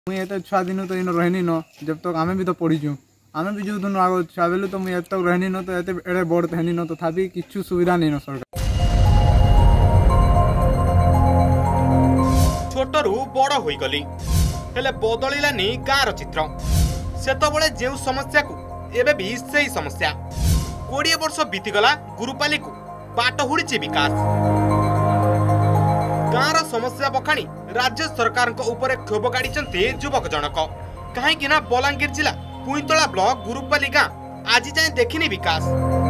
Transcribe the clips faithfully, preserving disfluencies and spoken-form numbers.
मुझे तो छुआ दिन तो इन रहनी न जब तक आमे भी तो पढ़ीचु आमे भी जो दिन आग छुआ बेलू तो मुझे तक रहनी न तो एते एड़े बड़ हेनी न तथापि किछु सुविधा नहीं न सरकार छोटरू बड़ होई गली हेले बदलिलानी गाँर चित्र सेतबेले जेउ समस्या को एबे भी सही समस्या कोड़े वर्ष बीतीगला गुरुपाली को बाट हुड़ी विकास गाँर समस्या बखाणी राज्य सरकार ऊपर क्षोभ गाड़ी युवक जनक कहीं बलांगीर जिला पुईतला ब्लॉक गुरुपाली गाँ आज जाए देखिनी विकास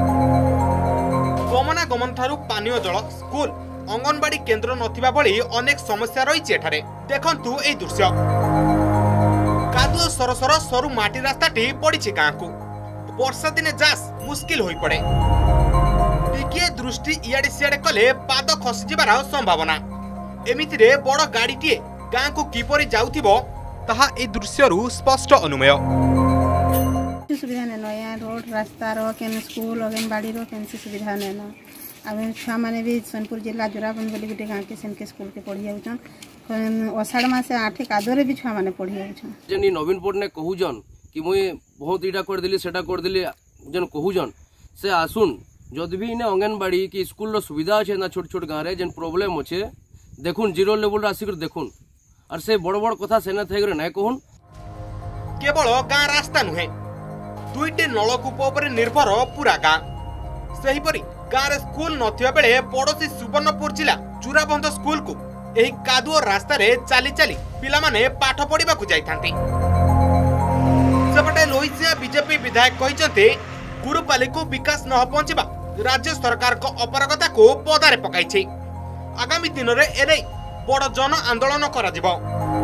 गमनागमन ठारू पानीय जल स्कूल अंगनवाड़ी केन्द्र नथिबा भली अनेक समस्या रही एठारे देखंतु एई दृश्य कादुओ सरसर सरू माटी रास्ताटी पड़ी गाँ को वर्षा दिने जास मुस्किल होई पड़े टिकिए दृष्टि इयाडे सियाडे कले पाद खसी जिबार संभावना एमितिरे बड़ गाड़ीटीए गाँ को किपरि जाउथिबो ताहा ए दृश्यरु स्पष्ट अनुमेय सुविधा नेनो यहाँ रोड रास्ता रो केन स्कूल अंगनवाड़ी रो केन सुविधा नेनो अब छुआ माने भी सोनपुर जिला जोराबंद बोली गोटे गाँ के सेन के स्कूल के पढ़ी जाउछन अषाढ़ मासे आठ कादरे भी छुआ माने पढ़ी जाउछन जेनी नवीन पटनायक कहूजन कि मुई बहुत इटा कर देली सेटा कर देली जन कहूजन से आसुन जदि भी इने अंगनवाड़ी कि स्कूल रो सुविधा अच्छे ना छोट छोट गाँव रे जेन प्रॉब्लम अच्छे देखुन जीरो लेवल आसिक देखुन और से बड़ बड़ कथा सेना थैगरे ना कहून केवल गाँ रास्ता नुहे दुईटे नलकूप पर निर्भर पूरा गाँ सेहीपरि गाँव रे स्कूल नथिबा बेले पड़ोशी सुवर्णपुर जिला चूराबंध स्कूल को एही कादुओ रास्ता रे चाली चाली पिला माने पाठ पढ़िबा को जाइथांती सेपटे लोहिसिया बीजेपी विधायक कहिसंते गुरुपाली को विकास न पहुंचबा राज्य सरकार को अपरागता को पदारे पकाइछे आगामी दिन रे एरे बड़ जन आंदोलन करा जिवो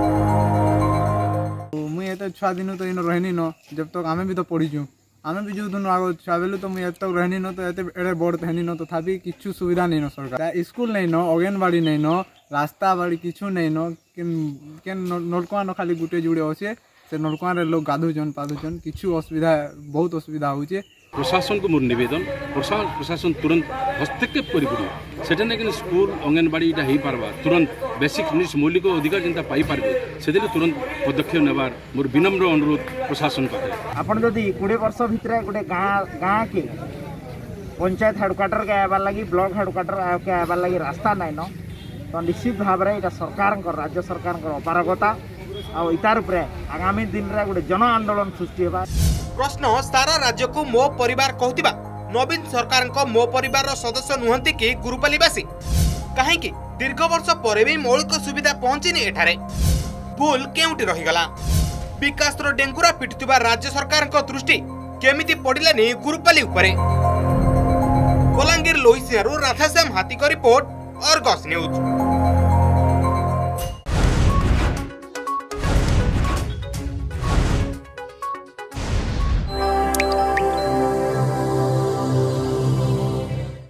मुझे तो छुआ दिन तो इन रहनी न जब तक आमे भी तो पढ़ीचु आमे भी जो दिन आग छुआ बेलू तो मुझे तक रहनी न तो एते एड़े बड़ हेनी न तथापि किछु सुविधा नहीं न सरकार स्कूल नहीं न अंगनवाड़ी नहीं न रास्ता बाड़ी किछु नहीं न केन नलकुआ न खाली गुटे जुड़े अच्छे से नलकुआ रे लोग गाधुचन पाधुचन किछु असुविधा बहुत असुविधा होचे प्रशासन को मोर निवेदन प्रशासन तुरंत हस्तक्षेप करी सेटा नहीं स्कूल अंगनवाड़ी इटा हो पार्बा तुरंत बेसिक जिनिस मौलिक अधिकार जिनता पाई पारबे से तुरंत पदक्षेप नेबार मोर विनम्र अनुरोध प्रशासन पाखे आपण जदि बीस वर्ष भितर गोटे गाँ गाँ के पंचायत हेडक्वार्टर के आबार लगी ब्लॉक हेडक्वार्टर के आबार लगी रास्ता नाइन तो निश्चित भाव में यहाँ सरकार राज्य सरकार अपारगता आ इतार आगामी दिन में गोटे जन आंदोलन सृष्टि होगा प्रश्न सारा राज्य को मो परिवार कहतिबा नवीन सरकार को मो परिवार सदस्य नुहंती कि गुरुपालीवासी कहीं दीर्घ वर्ष पर भी मौलिक सुविधा पहुंचीनी एठारे भूल केउटी रहीगला विकास रो डेंगुरा पिटुवा राज्य सरकार को दृष्टि केमिति पड़िलानी गुरुपाली उपरे बलांगीर लोहिसियारू राधाश्याम हाथी को रिपोर्ट अर्गस न्यूज।